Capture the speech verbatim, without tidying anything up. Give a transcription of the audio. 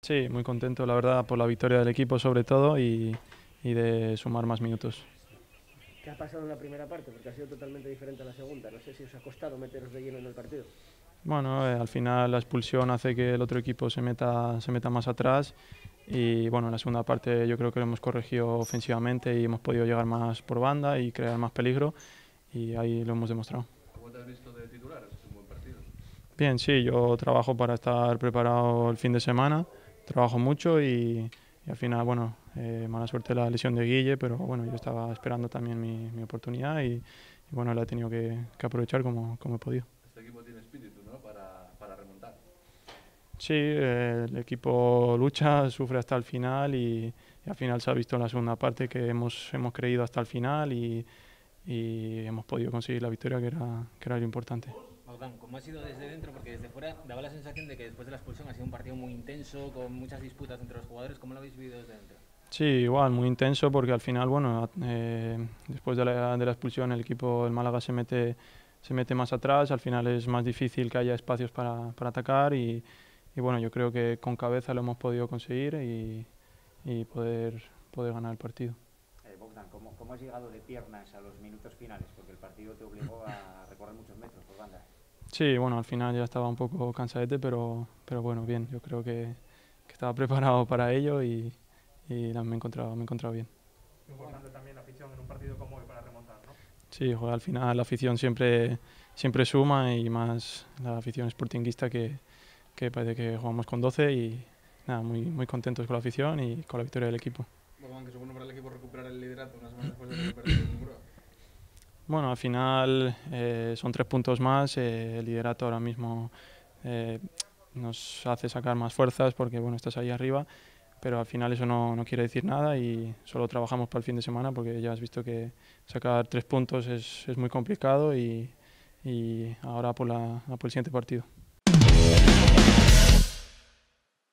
Sí, muy contento, la verdad, por la victoria del equipo sobre todo y, y de sumar más minutos. ¿Qué ha pasado en la primera parte? Porque ha sido totalmente diferente a la segunda. No sé si os ha costado meteros de lleno en el partido. Bueno, eh, al final la expulsión hace que el otro equipo se meta, se meta más atrás y bueno, en la segunda parte yo creo que lo hemos corregido ofensivamente y hemos podido llegar más por banda y crear más peligro y ahí lo hemos demostrado. ¿Cómo te has visto de titular? ¿Has hecho un buen partido? Bien, sí, yo trabajo para estar preparado el fin de semana, trabajo mucho y, y al final, bueno, eh, mala suerte la lesión de Guille, pero bueno, yo estaba esperando también mi, mi oportunidad y, y bueno, la he tenido que, que aprovechar como, como he podido. Este equipo tiene espíritu, ¿no? Para, para remontar. Sí, eh, el equipo lucha, sufre hasta el final y, y al final se ha visto en la segunda parte que hemos, hemos creído hasta el final y, y hemos podido conseguir la victoria que era, que era lo importante. Bogdan, ¿cómo ha sido desde dentro? Porque desde fuera daba la sensación de que después de la expulsión ha sido un partido muy intenso, con muchas disputas entre los jugadores. ¿Cómo lo habéis vivido desde dentro? Sí, igual, muy intenso porque al final, bueno, eh, después de la, de la expulsión el equipo del Málaga se mete, se mete más atrás, al final es más difícil que haya espacios para, para atacar y, y bueno, yo creo que con cabeza lo hemos podido conseguir y, y poder, poder ganar el partido. Eh, Bogdan, ¿cómo, ¿cómo has llegado de piernas a los minutos finales? Porque el partido te obligó a recorrer muchos metros por banda. Sí, bueno, al final ya estaba un poco cansadete, pero, pero bueno, bien, yo creo que, que estaba preparado para ello y, y me he encontrado, me he encontrado bien. Importante también la afición en un partido como hoy para remontar, ¿no? Sí, joder, al final la afición siempre, siempre suma y más la afición sportinguista que, que parece que jugamos con doce y nada, muy, muy contentos con la afición y con la victoria del equipo. Bogdan, que es bueno para el equipo recuperar el liderato una semana después de recuperar el Muro. Bueno, al final eh, son tres puntos más, eh, el liderato ahora mismo eh, nos hace sacar más fuerzas porque bueno, estás ahí arriba, pero al final eso no, no quiere decir nada y solo trabajamos para el fin de semana porque ya has visto que sacar tres puntos es, es muy complicado y, y ahora por, la, por el siguiente partido.